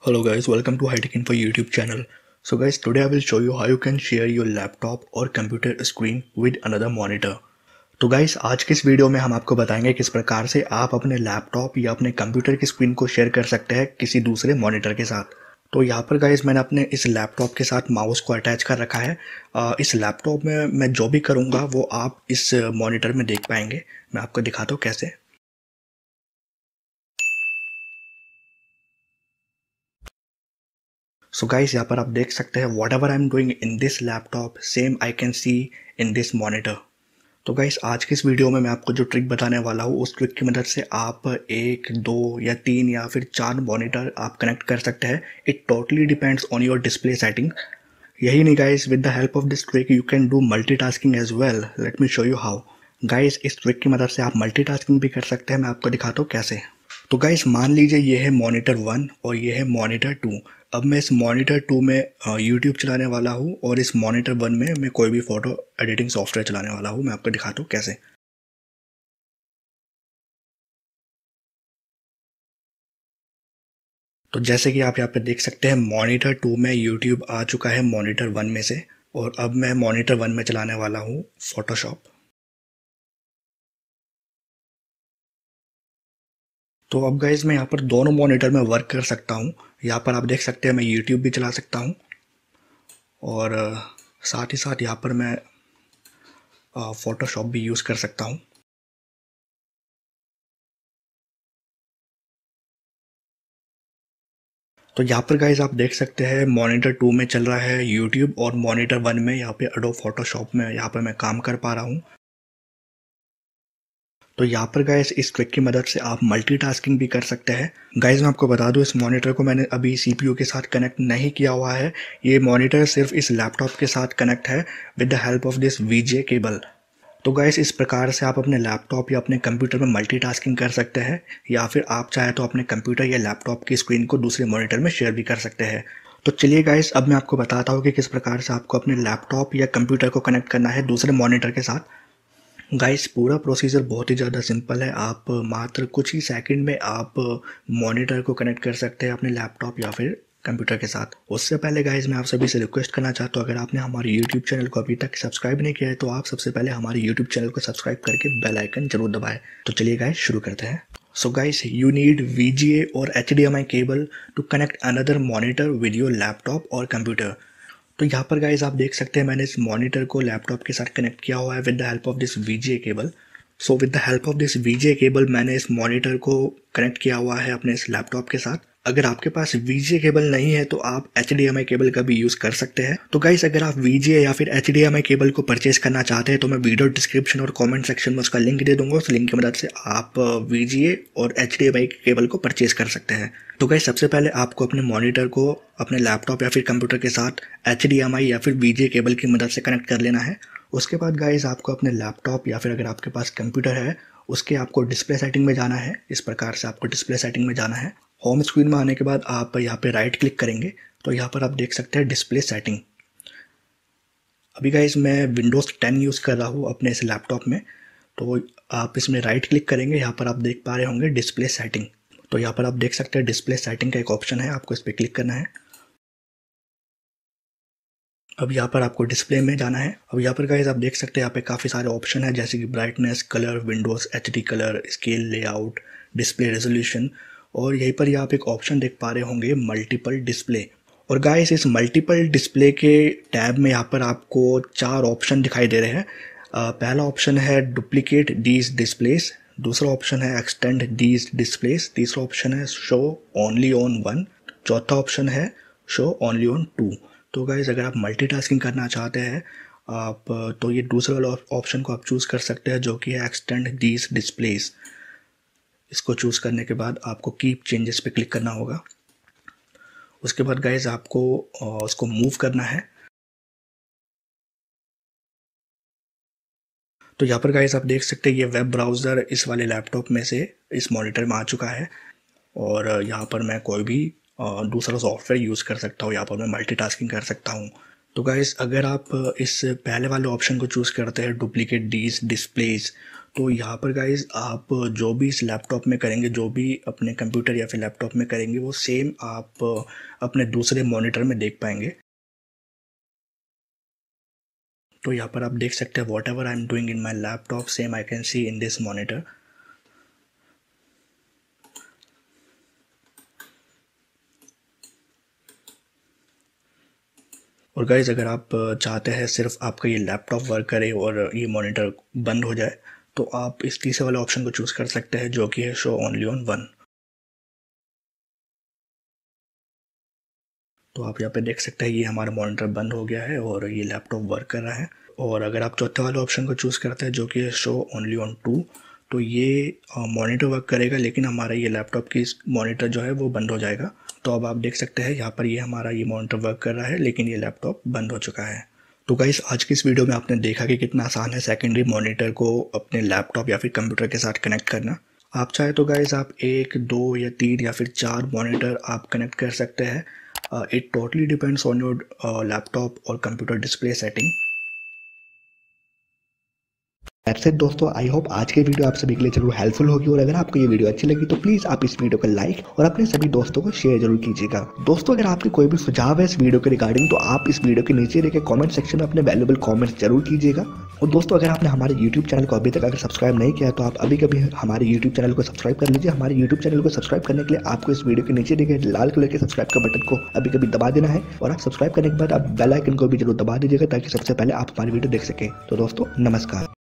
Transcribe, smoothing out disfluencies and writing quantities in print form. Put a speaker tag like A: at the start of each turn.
A: Hello guys, welcome to Hightech Info YouTube channel. So guys, today I will show you how you can share your laptop or computer screen with another monitor. तो guys आज के इस video में हम आपको बताएंगे किस प्रकार से आप अपने लैपटॉप या अपने कंप्यूटर की स्क्रीन को शेयर कर सकते हैं किसी दूसरे मॉनिटर के साथ। तो यहाँ पर गाइस मैंने अपने इस लैपटॉप के साथ माउस को अटैच कर रखा है। इस लैपटॉप में मैं जो भी करूँगा वो आप इस मॉनिटर में देख पाएंगे। मैं आपको दिखाता हूँ कैसे। सो गाइस यहाँ पर आप देख सकते हैं whatever I am doing in this laptop same I can see in this monitor. तो गाइस आज की इस वीडियो में मैं आपको जो ट्रिक बताने वाला हूँ उस ट्रिक की मदद से आप 1, 2 या 3 या फिर 4 मॉनिटर आप कनेक्ट कर सकते हैं। It totally depends on your display setting. यही नहीं guys, with the help of this trick you can do multitasking as well. Let me show you how. Guys इस ट्रिक की मदद से आप मल्टीटास्किंग भी कर सकते हैं। मैं आपको दिखाता हूँ कैसे। तो गाइस मान लीजिए ये है मॉनिटर 1 और ये है मॉनिटर 2। अब मैं इस मॉनिटर 2 में यूट्यूब चलाने वाला हूँ और इस मॉनिटर 1 में मैं कोई भी फ़ोटो एडिटिंग सॉफ्टवेयर चलाने वाला हूँ। मैं आपको दिखाता हूँ कैसे। तो जैसे कि आप यहाँ पे देख सकते हैं मॉनिटर 2 में यूट्यूब आ चुका है मॉनिटर 1 में से, और अब मैं मॉनिटर 1 में चलाने वाला हूँ फोटोशॉप। तो अब गाइज मैं यहाँ पर दोनों मॉनिटर में वर्क कर सकता हूँ। यहाँ पर आप देख सकते हैं मैं यूट्यूब भी चला सकता हूँ और साथ ही साथ यहाँ पर मैं फोटोशॉप भी यूज़ कर सकता हूँ। तो यहाँ पर गाइज आप देख सकते हैं मॉनिटर 2 में चल रहा है यूट्यूब और मॉनिटर 1 में यहाँ पे एडोब फोटोशॉप में यहाँ पर मैं काम कर पा रहा हूँ। तो यहाँ पर गाइज इस ट्रिक की मदद से आप मल्टीटास्किंग भी कर सकते हैं। गाइज मैं आपको बता दूँ इस मॉनिटर को मैंने अभी सीपीयू के साथ कनेक्ट नहीं किया हुआ है। ये मॉनिटर सिर्फ इस लैपटॉप के साथ कनेक्ट है with the help of this VJ cable. तो गाइस इस प्रकार से आप अपने लैपटॉप या अपने कंप्यूटर में मल्टीटास्किंग कर सकते हैं, या फिर आप चाहे तो अपने कंप्यूटर या लैपटॉप की स्क्रीन को दूसरे मॉनिटर में शेयर भी कर सकते हैं। तो चलिए गाइस अब मैं आपको बताता हूँ कि किस प्रकार से आपको अपने लैपटॉप या कंप्यूटर को कनेक्ट करना है दूसरे मॉनिटर के साथ। गाइस पूरा प्रोसीजर बहुत ही ज़्यादा सिंपल है। आप मात्र कुछ ही सेकंड में आप मॉनिटर को कनेक्ट कर सकते हैं अपने लैपटॉप या फिर कंप्यूटर के साथ। उससे पहले गाइस मैं आप सभी से रिक्वेस्ट करना चाहता हूँ, अगर आपने हमारे यूट्यूब चैनल को अभी तक सब्सक्राइब नहीं किया है तो आप सबसे पहले हमारे यूट्यूब चैनल को सब्सक्राइब करके बेल आइकन जरूर दबाएं। तो चलिए गाइस शुरू करते हैं। So guys you need VGA और HDMI cable to connect another monitor with your laptop और कंप्यूटर। तो यहाँ पर गाइज आप देख सकते हैं मैंने इस मॉनिटर को लैपटॉप के साथ कनेक्ट किया हुआ है with the help of this VGA cable. So with the help of this VGA cable मैंने इस मॉनिटर को कनेक्ट किया हुआ है अपने इस लैपटॉप के साथ। अगर आपके पास VGA केबल नहीं है तो आप HDMI केबल का भी यूज़ कर सकते हैं। तो गाइस अगर आप VGA या फिर HDMI केबल को परचेज करना चाहते हैं तो मैं वीडियो डिस्क्रिप्शन और कमेंट सेक्शन में उसका लिंक दे दूंगा। उस लिंक की मदद से आप VGA और HDMI केबल को परचेज कर सकते हैं। तो गाइस सबसे पहले आपको अपने मॉनिटर को अपने लैपटॉप या फिर कंप्यूटर के साथ HDMI या फिर VGA केबल की मदद से कनेक्ट कर लेना है। उसके बाद गाइस आपको अपने लैपटॉप या फिर अगर आपके पास कंप्यूटर है उसके आपको डिस्प्ले सेटिंग में जाना है। इस प्रकार से आपको डिस्प्ले सेटिंग में जाना है। होम स्क्रीन में आने के बाद आप यहाँ पे राइट क्लिक करेंगे तो यहाँ पर आप देख सकते हैं डिस्प्ले सेटिंग। अभी गाइस मैं विंडोज़ 10 यूज़ कर रहा हूँ अपने इस लैपटॉप में। तो आप इसमें राइट क्लिक करेंगे, यहाँ पर आप देख पा रहे होंगे डिस्प्ले सेटिंग। तो यहाँ पर आप देख सकते हैं डिस्प्ले सेटिंग का एक ऑप्शन है, आपको इस पर क्लिक करना है। अब यहाँ पर आपको डिस्प्ले में जाना है। अब यहाँ पर गाइस आप देख सकते हैं यहाँ पे काफ़ी सारे ऑप्शन है जैसे कि brightness, colour, Windows HD colour, scale, layout, display resolution, और यहीं पर आप एक ऑप्शन देख पा रहे होंगे मल्टीपल डिस्प्ले। और गाइस इस मल्टीपल डिस्प्ले के टैब में यहाँ पर आपको 4 ऑप्शन दिखाई दे रहे हैं। पहला ऑप्शन है डुप्लीकेट दीज डिस्प्लेस, दूसरा ऑप्शन है एक्सटेंड दीज डिस्प्लेस, तीसरा ऑप्शन है शो ओनली ऑन 1, चौथा ऑप्शन है शो ओनली ऑन 2। तो गाइस अगर आप मल्टीटास्किंग करना चाहते हैं आप तो ये दूसरे वाला ऑप्शन को आप चूज़ कर सकते हैं जो कि है एक्सटेंड दीज डिस्प्लेस। इसको चूज़ करने के बाद आपको कीप चेंजेस पे क्लिक करना होगा। उसके बाद गाइस आपको उसको मूव करना है। तो यहाँ पर गाइस आप देख सकते हैं ये वेब ब्राउज़र इस वाले लैपटॉप में से इस मॉनिटर में आ चुका है, और यहाँ पर मैं कोई भी दूसरा सॉफ्टवेयर यूज़ कर सकता हूँ। यहाँ पर मैं मल्टीटास्किंग कर सकता हूँ। तो गाइस अगर आप इस पहले वाले ऑप्शन को चूज़ करते हैं डुप्लीकेट दीज डिस्प्लेस, तो यहाँ पर गाइज आप जो भी इस लैपटॉप में करेंगे, जो भी अपने कंप्यूटर या फिर लैपटॉप में करेंगे, वो सेम आप अपने दूसरे मॉनिटर में देख पाएंगे। तो यहाँ पर आप देख सकते हैं whatever I am doing in my laptop same I can see in this monitor. और गाइज अगर आप चाहते हैं सिर्फ आपका ये लैपटॉप वर्क करे और ये मॉनिटर बंद हो जाए, तो आप इस तीसरे वाले ऑप्शन को चूज़ कर सकते हैं, जो कि है शो ओनली ऑन वन। तो आप यहाँ पे देख सकते हैं ये हमारा मॉनिटर बंद हो गया है और ये लैपटॉप वर्क कर रहा है। और अगर आप चौथे वाले ऑप्शन को चूज़ करते हैं, जो कि है शो ओनली ऑन टू, तो ये मॉनिटर वर्क करेगा लेकिन हमारा ये लैपटॉप की मॉनिटर जो है वो बंद हो जाएगा। तो अब आप देख सकते हैं यहाँ पर ये हमारा ये मॉनिटर वर्क कर रहा है लेकिन ये लैपटॉप बंद हो चुका है। तो गाइस आज की इस वीडियो में आपने देखा कि कितना आसान है सेकेंडरी मॉनिटर को अपने लैपटॉप या फिर कंप्यूटर के साथ कनेक्ट करना। आप चाहे तो गाइस आप 1, 2 या 3 या फिर 4 मॉनिटर आप कनेक्ट कर सकते हैं। It totally depends on your laptop और computer display setting.
B: That's it दोस्तों, आई होप आज की वीडियो आप सभी के लिए जरूर हेल्पफुल होगी। और अगर आपको ये वीडियो अच्छी लगी तो प्लीज आप इस वीडियो को लाइक और अपने सभी दोस्तों को शेयर जरूर कीजिएगा। दोस्तों अगर आपके कोई भी सुझाव है इस वीडियो के रिगार्डिंग तो आप इस वीडियो के नीचे देखे कमेंट सेक्शन में अपने वैल्यूएबल कमेंट्स जरूर कीजिएगा। और दोस्तों अगर आपने हमारे यूट्यूब चैनल को अभी तक अगर सब्सक्राइब नहीं किया तो आप अभी कभी हमारे यूट्यूब चैनल को सब्सक्राइब कर लीजिए। हमारे यूट्यूब चैनल को सब्सक्राइब करने के लिए आपको इस वीडियो के नीचे देखे लाल कलर के सब्सक्राइब का बटन को अभी कभी दबा देना है। और आप सब्सक्राइब करने के बाद आप बेल आइकन को भी जरूर दबा दीजिएगा ताकि सबसे पहले आप हमारी वीडियो देख सकें। तो दोस्तों नमस्कार।